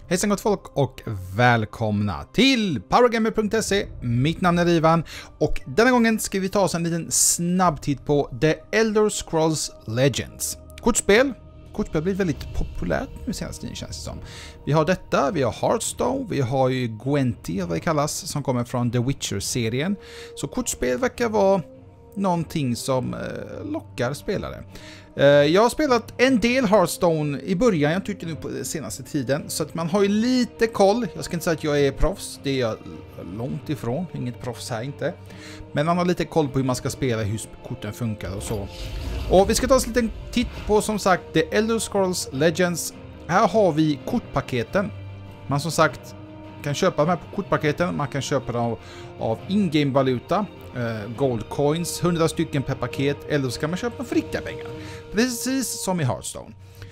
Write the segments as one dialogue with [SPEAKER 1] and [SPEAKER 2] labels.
[SPEAKER 1] Hejsan gott folk och välkomna till Powergamer.se. Mitt namn är Ivan och denna gången ska vi ta oss en liten snabbtitt på The Elder Scrolls Legends. Kortspel blir väldigt populärt nu senaste tiden, känns det som. Vi har detta, vi har Hearthstone, vi har ju Gwenti, vad det kallas, som kommer från The Witcher-serien. Så kortspel verkar vara någonting som lockar spelare. Jag har spelat en del Hearthstone i början, jag tyckte nu på den senaste tiden, så att man har ju lite koll. Jag ska inte säga att jag är proffs, det är jag långt ifrån, inget proffs här inte. Men man har lite koll på hur man ska spela, hur korten funkar och så. Och vi ska ta oss en liten titt på, som sagt, The Elder Scrolls Legends. Här har vi kortpaketen. Man som sagt kan köpa de här kortpaketen, man kan köpa dem av in-game valuta, gold coins, 100 stycken per paket, eller så kan man köpa dem för riktiga pengar. Precis som i Hearthstone.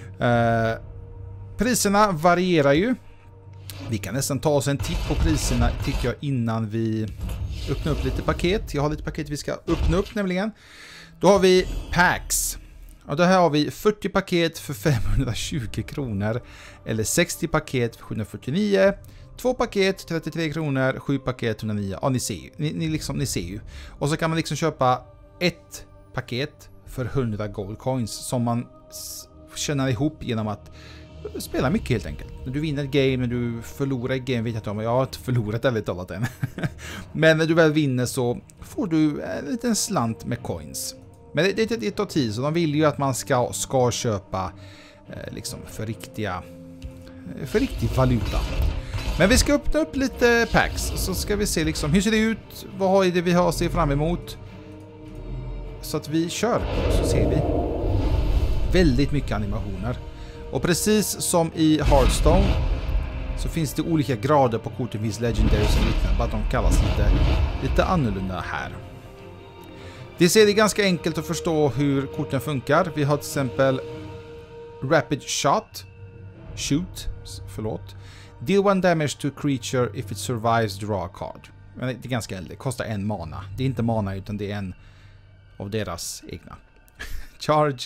[SPEAKER 1] Priserna varierar ju. Vi kan nästan ta oss en titt på priserna, tycker jag, innan vi öppnar upp lite paket. Jag har lite paket vi ska öppna upp nämligen. Då har vi packs. Och då här har vi 40 paket för 520 kronor. Eller 60 paket för 749. 2 paket 33 kronor, 7 paket 109. Ja, ni ser ju. Ni ser ju. Och så kan man liksom köpa ett paket för 100 gold coins som man tjänar ihop genom att spela mycket helt enkelt. När du vinner ett game, när du förlorar ett game, vet jag inte om jag har inte förlorat ärligt talat än. Men när du väl vinner så får du en liten slant med coins. Men det tar tid, så de vill ju att man ska köpa liksom för riktig valuta. Men vi ska öppna upp lite packs, så ska vi se liksom hur ser det ut, vad är det vi har att se fram emot. Så att vi kör, så ser vi väldigt mycket animationer. Och precis som i Hearthstone så finns det olika grader på korten, finns legendaries och liknande, bara att de kallas lite annorlunda här. Det ser det ganska enkelt att förstå hur korten funkar. Vi har till exempel Rapid Shoot. Deal 1 damage to a creature if it survives, draw a card. Men det är ganska enkelt, det kostar en mana. Det är inte mana utan det är en av deras egna. Charge.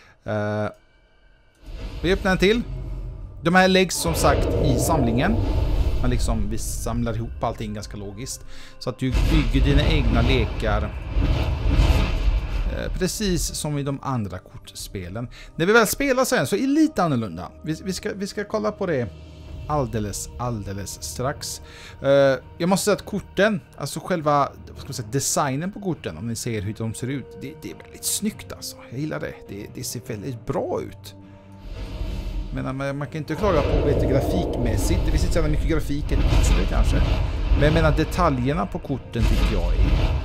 [SPEAKER 1] Vi öppnar en till. De här läggs som sagt i samlingen. Vi samlar ihop allting ganska logiskt. Så att du bygger dina egna lekar. Precis som i de andra kortspelen. När vi väl spelar sen så är det lite annorlunda. Vi ska kolla på det alldeles strax. Jag måste säga att korten, alltså själva designen på korten, om ni ser hur de ser ut, det är väldigt snyggt alltså. Jag gillar det. Det ser väldigt bra ut. Men man kan inte klaga på lite grafikmässigt. Det finns inte så mycket grafik i kortspel kanske. Men jag menar detaljerna på korten tycker jag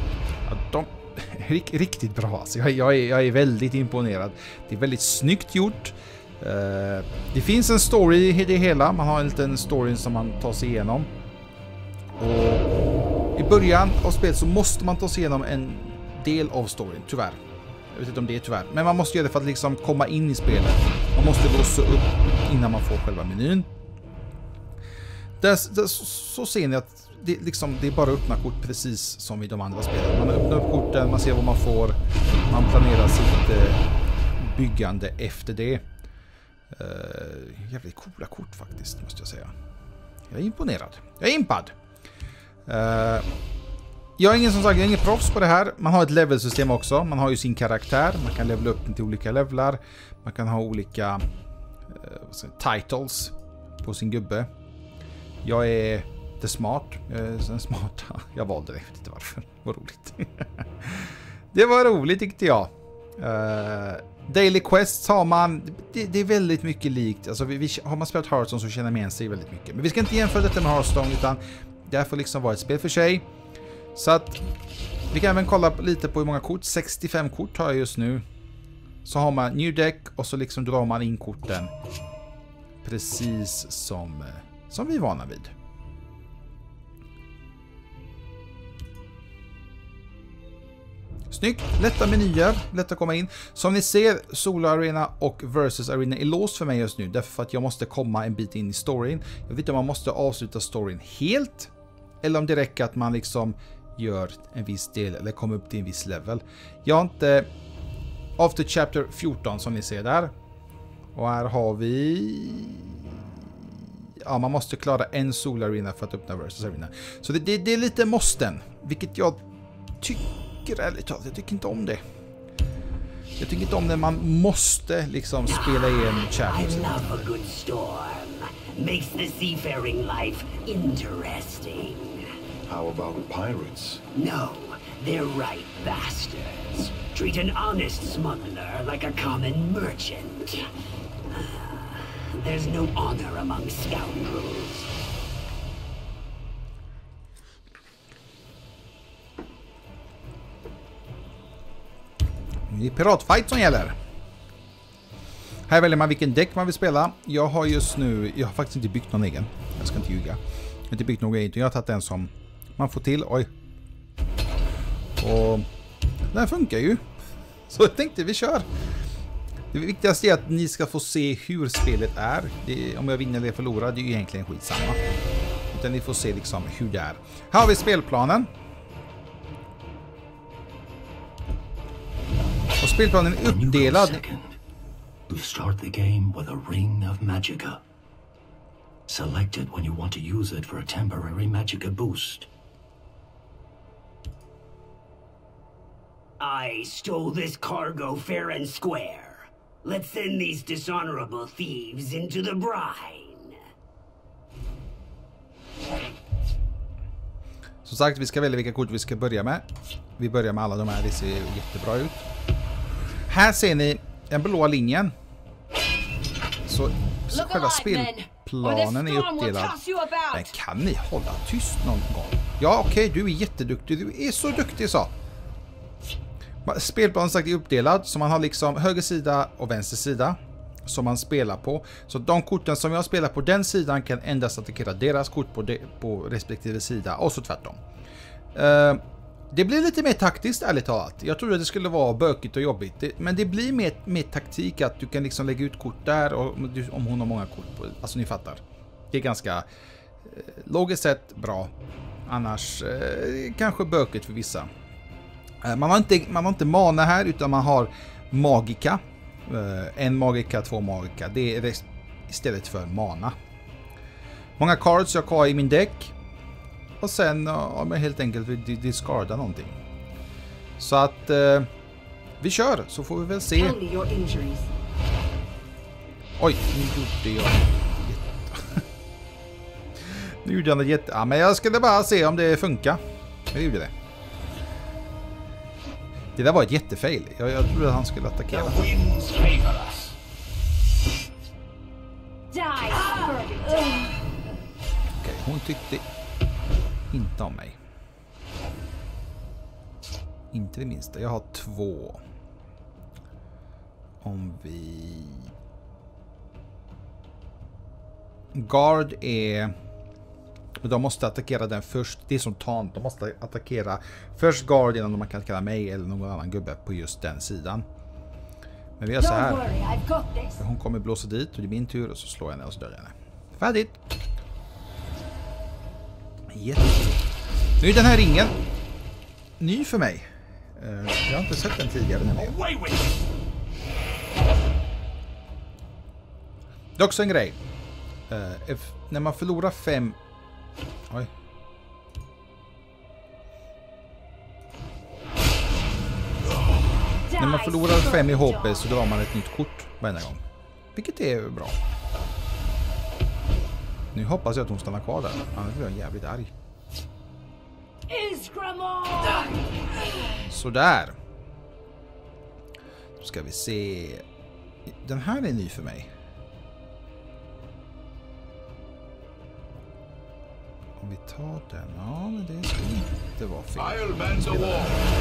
[SPEAKER 1] är riktigt bra. Alltså jag är väldigt imponerad. Det är väldigt snyggt gjort. Det finns en story i det hela. Man har en liten story som man tar sig igenom. Och i början av spelet så måste man ta sig igenom en del av storyn, tyvärr. Jag vet inte om det är tyvärr. Men man måste göra det för att liksom komma in i spelet. Man måste låsa upp innan man får själva menyn. Så ser ni att det är bara öppna kort precis som i de andra spelen. Man öppnar upp korten, man ser vad man får. Man planerar sitt byggande efter det. Jävligt coola kort faktiskt, måste jag säga. Jag är imponerad. Jag är impad. Jag är ingen proffs på det här. Man har ett levelsystem också. Man har ju sin karaktär. Man kan levela upp den till olika levlar. Man kan ha olika titles på sin gubbe. Jag är the smart. Jag valde det. Jag vet inte varför. Det var roligt. Det var roligt tyckte jag. Daily quests har man. Det är väldigt mycket likt. Alltså har man spelat Hearthstone så känner man igen sig väldigt mycket. Men vi ska inte jämföra detta med Hearthstone, utan det får liksom vara ett spel för sig. Så att vi kan även kolla lite på hur många kort. 65 kort har jag just nu. Så har man new deck och så liksom drar man in korten. Precis som vi är vana vid. Snyggt, lätta menyer, lätt att komma in. Som ni ser, Solo Arena och Versus Arena är låst för mig just nu. Därför att jag måste komma en bit in i storyn. Jag vet inte om man måste avsluta storyn helt. Eller om det räcker att man liksom gör en viss del eller kommer upp till en viss level. Jag har inte After Chapter 14 som ni ser där. Och här har vi ja, man måste klara en Soul Arena för att öppna Versus Arena. Så det är lite måsten, vilket jag tycker ärligt talat, jag tycker inte om det. Jag tycker inte om när man måste liksom spela igenom chapters.
[SPEAKER 2] I love a good storm. Makes the seafaring life interesting.
[SPEAKER 3] How about pirates?
[SPEAKER 2] No, they're right bastards. Treat an honest smuggler like a common merchant. There's no honor among scoundrels.
[SPEAKER 1] Det är piratfight som gäller. Här väljer man vilken däck man vill spela. Jag har faktiskt inte byggt någon egen. Jag ska inte ljuga. Jag har inte byggt någon egen. Jag har tagit den som man får till. Oj. Och den funkar ju. Så jag tänkte vi kör. Det viktigaste är att ni ska få se hur spelet är. Om jag vinner eller förlorar, det är ju egentligen skitsamma. Utan ni får se liksom hur det är. Här har vi spelplanen. Och spelplanen är uppdelad.
[SPEAKER 4] You start the game with a ring of Magicka. Select it when you want to use it for a temporary Magicka boost.
[SPEAKER 2] I stole this cargo fair and square. Let's send these dishonorable thieves into the brine.
[SPEAKER 1] Som sagt, vi ska välja vilka kort vi ska börja med. Vi börjar med alla de här, det ser jättebra ut. Här ser ni den blåa linjen. Så själva spelplanen är uppdelad. Men kan ni hålla tyst någon gång? Ja, okej, du är jätteduktig. Du är så duktig så. Spelplanen sagt är uppdelad. Så man har liksom höger sida och vänster sida som man spelar på. Så de korten som jag spelar på den sidan kan endast attackera deras kort på respektive sida. Och så tvärtom. Det blir lite mer taktiskt ärligt talat. Jag trodde det skulle vara bökigt och jobbigt. Men det blir mer taktik att du kan liksom lägga ut kort där och om hon har många kort på. Alltså ni fattar. Det är ganska logiskt sett bra. Annars kanske bökigt för vissa. Man har inte mana här utan man har magika. En magika, 2 magika. Det är istället för mana. Många cards jag har i min däck. Och sen om jag helt enkelt vill discarda någonting. Så att vi kör så får vi väl se. Oj, nu gjorde jag nu gjorde jag något ja, men jag skulle bara se om det funkar. Jag gjorde det. Det där var ett jättefail. Jag trodde att han skulle attackera.
[SPEAKER 3] Okej,
[SPEAKER 1] hon tyckte inte om mig. Inte det minsta. Jag har 2. Om vi... Guard är... De måste attackera den först. Det är som tant. De måste attackera först Guard innan de kan attackera mig eller någon annan gubbe på just den sidan. Men vi gör så här. Hon kommer blåsa dit och det är min tur och så slår jag henne och så dör jag henne. Färdigt! Nu är den här ringen ny för mig. Jag har inte sett den tidigare nämligen. Det är också en grej. När man förlorar 5... Oj. När man förlorar 5 i HP så drar man ett nytt kort varje gång. Vilket är bra. Nu hoppas jag att hon stannar kvar där. Annars blir jag jävligt arg. Sådär. Då ska vi se. Den här är ny för mig. Om vi tar den. Ja, men det ska inte vara fel.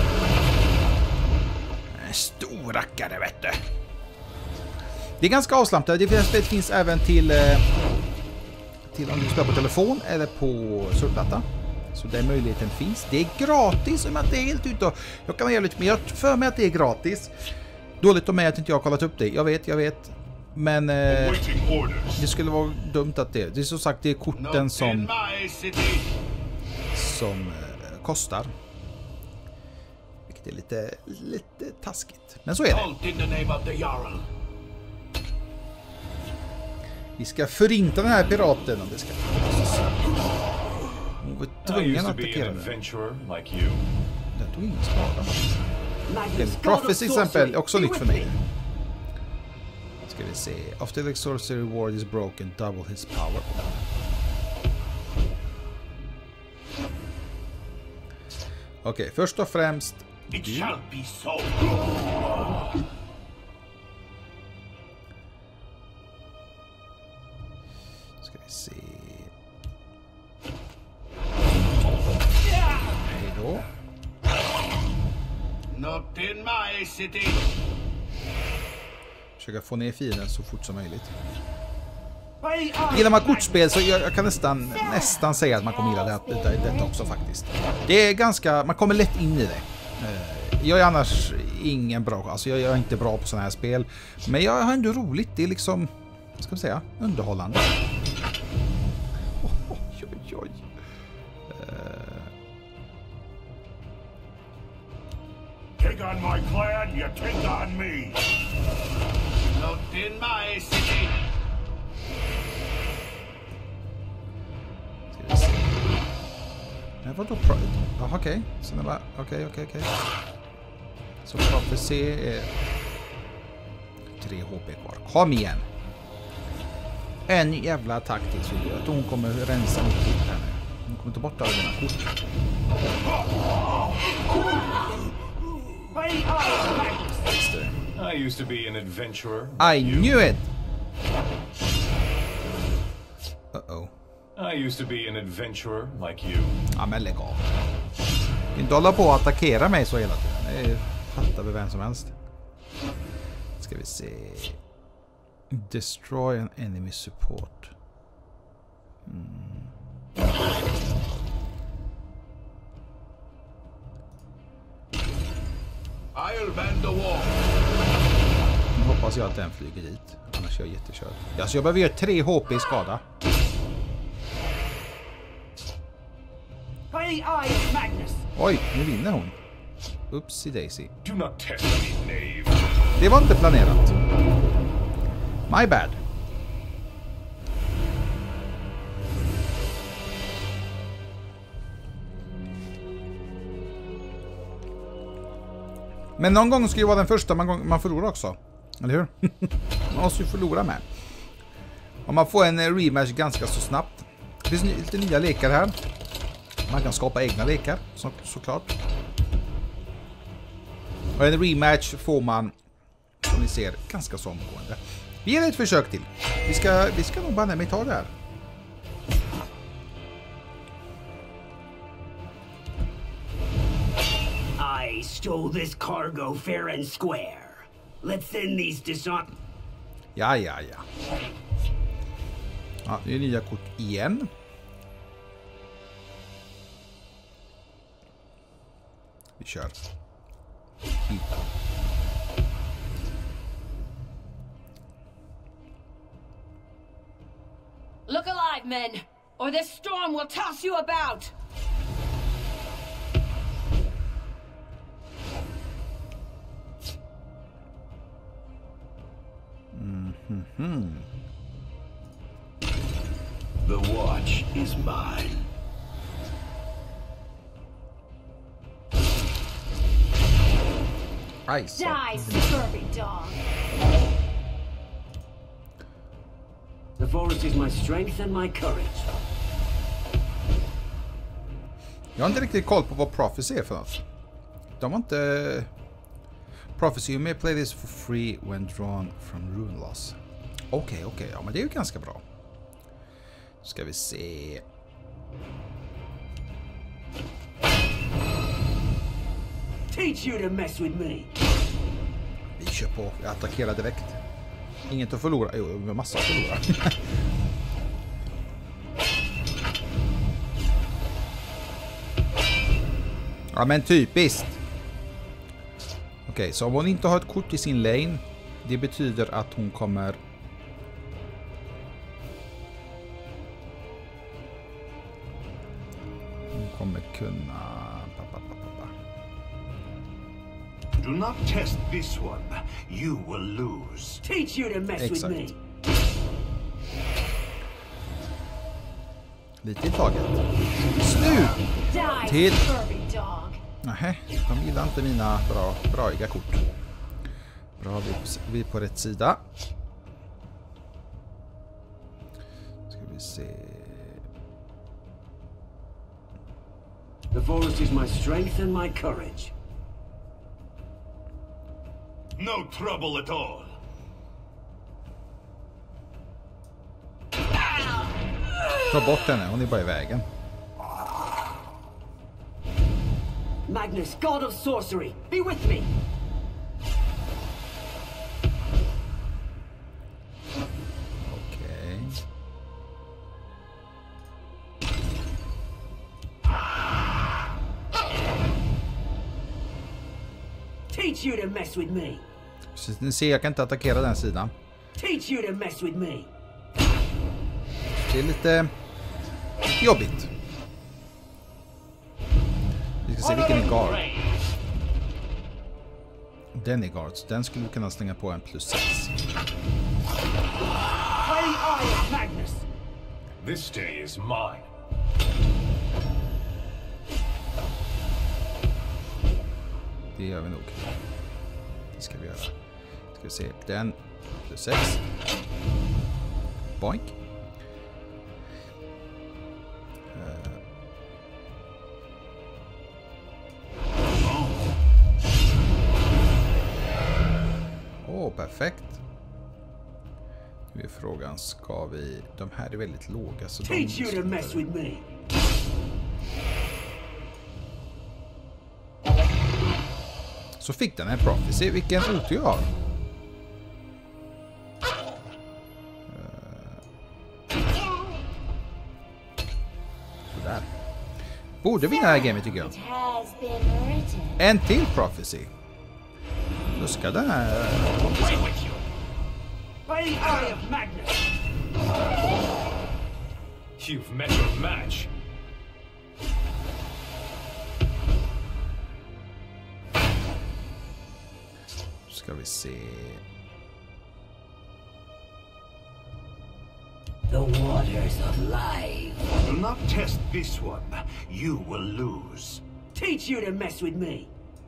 [SPEAKER 1] Stor rackare, vet du. Det är ganska avslappnat. Det finns även till om du spelar på telefon eller på surfplatta. Så den möjligheten finns. Det är gratis om att det är helt ute. Jag kan göra lite mer för mig att det är gratis. Dåligt om mig att inte jag har kollat upp det. Jag vet. Men det skulle vara dumt att det är som sagt det är korten som kostar. Vilket är lite taskigt. Men så är det. Vi ska förinta den här piraten om det ska. Hon var tvungen att attackera den. Det tog ingen skada. Prophecy exempel, också nytt för mig. Ska vi se. After the sorcery ward is broken, double his power. Okej, först och främst.
[SPEAKER 5] It shall be so.
[SPEAKER 1] Ska vi se. Hej då.
[SPEAKER 5] Not in my city.
[SPEAKER 1] Försöka få ner fienden så fort som möjligt. Gillar man kortspel så jag kan nästan säga att man kommer gilla detta också faktiskt. Det är ganska, man kommer lätt in i det. Jag är annars ingen bra, alltså jag är inte bra på sådana här spel. Men jag har ändå roligt, det är liksom, vad ska man säga, underhållande. Oj.
[SPEAKER 5] Take on my clan, you take on me. Not in my city.
[SPEAKER 1] Nej, vadå? Okej. Så det var okej. Så Prophecy är 3 HP kvar. Kom igen. En jävla attack till så att hon kommer rensa mitt kort här nu. Hon kommer ta bort alla dina kort.
[SPEAKER 3] I used to be an adventurer.
[SPEAKER 1] I knew it. Uh-oh.
[SPEAKER 3] I used to be an adventurer like you.
[SPEAKER 1] Ja, men lägg av. Inte hålla på att attackera mig så hela tiden. Det fattar vi vem som helst. Ska vi se. Destroy an enemy support.
[SPEAKER 5] I'll bend the wall.
[SPEAKER 1] Nu hoppas jag att den flyger dit. Annars är jag jättekörd. Alltså jag behöver göra 3 HP i skada. Oj, nu vinner hon. Oopsie daisy.
[SPEAKER 3] Do not test me, knave.
[SPEAKER 1] Det var inte planerat. My bad. Men någon gång ska ju vara den första man förlorar också. Eller hur? Man måste ju förlora med. Och man får en rematch ganska så snabbt. Det finns lite nya lekar här. Man kan skapa egna lekar, såklart. Och en rematch får man, som ni ser, ganska så omgående. Vi ger ett försök till. Vi ska nog bara ta det här.
[SPEAKER 2] I stole this cargo fair and square. Let's end these dishonor...
[SPEAKER 1] Ja. Ja, det är nya kort igen. Vi kör.
[SPEAKER 6] Look alive, men, or this storm will toss you about.
[SPEAKER 5] The watch is mine.
[SPEAKER 1] Ice.
[SPEAKER 6] Die, scurvy dog.
[SPEAKER 2] The forest is my strength and my courage.
[SPEAKER 1] Jag har inte riktigt koll på vad Prophecy är för något. De har inte... Prophecy, you may play this for free when drawn from rune loss. Okej. Ja, men det är ju ganska bra. Ska vi se...
[SPEAKER 2] Teach you to mess with me.
[SPEAKER 1] Vi kör på. Jag attackerar direkt. Inget att förlora. Jo, massa att förlora. Ja, men typiskt. Okej, så om hon inte har ett kort i sin lane, det betyder att hon kommer... Hon kommer kunna...
[SPEAKER 5] Do not test this one. You will lose.
[SPEAKER 2] Teach you to mess with me.
[SPEAKER 1] Lite i taget. Nu! Till...
[SPEAKER 6] Furry dog.
[SPEAKER 1] Nej, de gillar inte mina braiga kort. Bra, vi är på rätt sida. Ska vi se...
[SPEAKER 2] The forest is my strength and my courage.
[SPEAKER 5] No trouble at all.
[SPEAKER 1] Ta bort henne, hon är bara i vägen.
[SPEAKER 2] Magnus, god of sorcery, be with me!
[SPEAKER 1] Okej.
[SPEAKER 2] Teach you to mess with me!
[SPEAKER 1] Så ni ser, jag kan inte attackera den sidan.
[SPEAKER 2] Teach you to mess with me!
[SPEAKER 1] Det är lite jobbigt. Vi ska se vilken är guard. Den är guard, så den skulle vi kunna slänga på en +6.
[SPEAKER 2] Play Eye of Magnus!
[SPEAKER 3] This day is mine.
[SPEAKER 1] Det gör vi nog. Det ska vi göra. Ska vi se, den +6. Boink. Perfekt. Nu är frågan, ska vi... De här är väldigt låga så
[SPEAKER 2] Teach you to mess with me.
[SPEAKER 1] Så fick den här prophecy. Vilken otur jag har. Sådär. Borde vinna det här gamet tycker jag. En till prophecy. Då ska den här...
[SPEAKER 2] Eye of Magnus.
[SPEAKER 3] You've met your match.
[SPEAKER 1] Ska vi se...
[SPEAKER 2] The waters of life.
[SPEAKER 5] Do not test this one. You will lose.
[SPEAKER 2] Teach you to mess with me.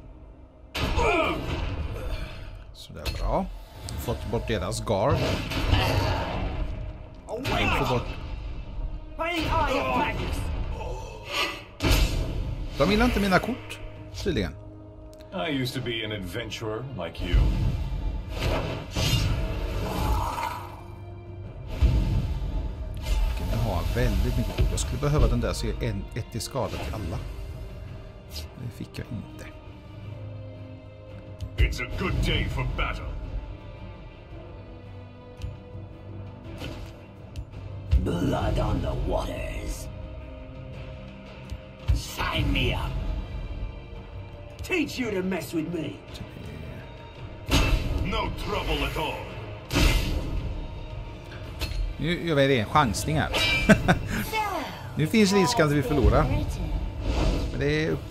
[SPEAKER 1] Så det är bra. Fått bort deras guard. Få bort...
[SPEAKER 2] Eye of Magnus.
[SPEAKER 1] De gillar inte mina kort, tydligen.
[SPEAKER 3] I used to be an adventurer like you.
[SPEAKER 1] Jag har väldigt mycket kort. Jag skulle behöva den där så jag ett i skada till alla. Det fick jag inte.
[SPEAKER 5] It's a good day for battle.
[SPEAKER 2] Blood on the waters. Sign me up. Teach you to mess with me.
[SPEAKER 5] No trouble at all.
[SPEAKER 1] Nu gör vi en chansning här. Nu finns risken att vi förlorar. Men det är...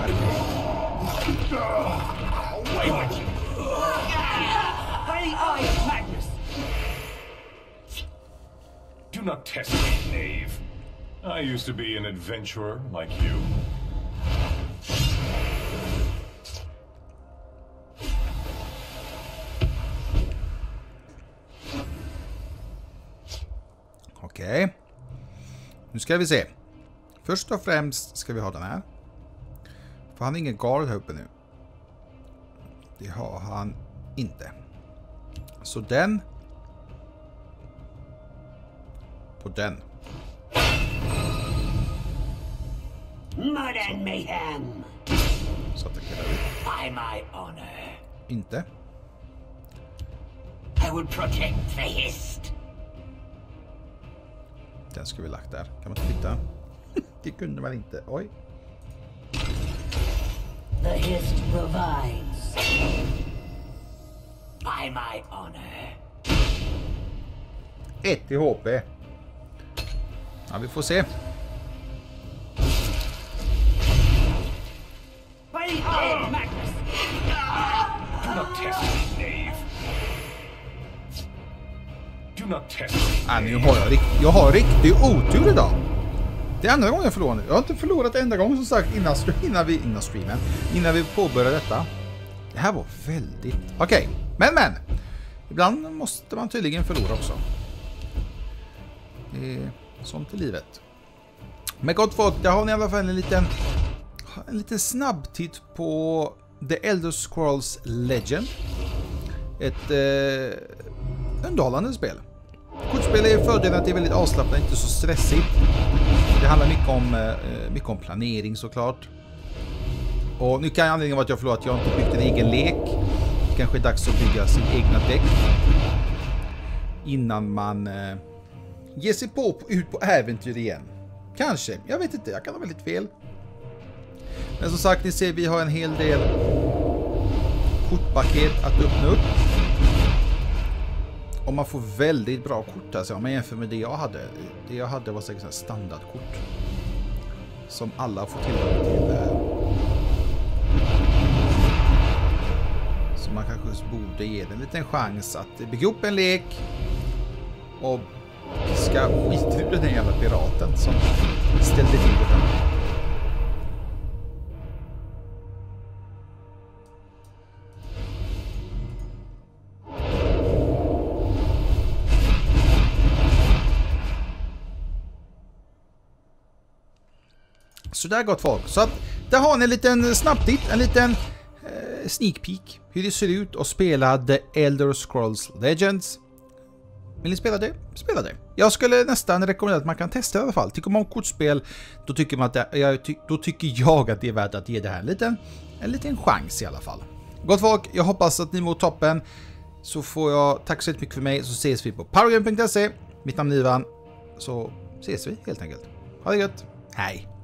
[SPEAKER 2] Eye of Magnus.
[SPEAKER 3] Do not test me, knave. I used to be an adventurer like you.
[SPEAKER 1] Okej. Nu ska vi se. Först och främst ska vi ha den här. För han har ingen guard här uppe nu. Det har han inte. Så den. På den.
[SPEAKER 2] Mud and mayhem.
[SPEAKER 1] Så attackerar vi.
[SPEAKER 2] By my honor.
[SPEAKER 1] Inte.
[SPEAKER 2] I will protect the hist.
[SPEAKER 1] Den ska vi lagt där. Kan man inte titta? Det kunde man inte. Oj.
[SPEAKER 2] The hist revives. By my honor.
[SPEAKER 1] 1 i HP. Ja, vi får se.
[SPEAKER 2] Eye of Magnus.
[SPEAKER 3] Do not test me, knave. Do not test me.
[SPEAKER 1] Nu har jag riktig otur idag. Det är andra gången jag förlorar nu. Jag har inte förlorat enda gång som sagt innan vi påbörjade detta. Det här var väldigt... Okej, men. Ibland måste man tydligen förlora också. Det är sånt i livet. Men gott folk, där har ni i alla fall en liten snabbtitt på The Elder Scrolls Legend. Ett underhållande spel. Kortspel är fördelen att det är väldigt avslappnat, inte så stressigt. Det handlar mycket om planering såklart. Och nu kan anledningen vara att jag förlorat att jag inte byggt en egen lek. Det kanske är dags att bygga sin egna däck. Innan man ger sig ut på äventyr igen. Kanske, jag vet inte, jag kan ha väldigt fel. Men som sagt, ni ser vi har en hel del kortpaket att öppna upp. Och man får väldigt bra kort alltså, om man jämför med det jag hade. Det jag hade var säkert standardkort. Som alla får tillgång till. Så man kanske borde ge den en liten chans att bygga upp en lek. Och ska skita ur den jävla piraten som ställde till det fram. Så där gott folk. Så att där har ni en liten snabbtitt, en liten sneak peek hur det ser ut att spela The Elder Scrolls Legends. Vill ni spela det? Spela det. Jag skulle nästan rekommendera att man kan testa i alla fall. Tycker man om kortspel, då tycker jag att det är värt att ge det här en liten chans i alla fall. Gott folk, jag hoppas att ni mår toppen. Så får jag tack så mycket för mig, så ses vi på powergame.se. Mitt namn är Ivan. Så ses vi helt enkelt. Ha det gött. Hej!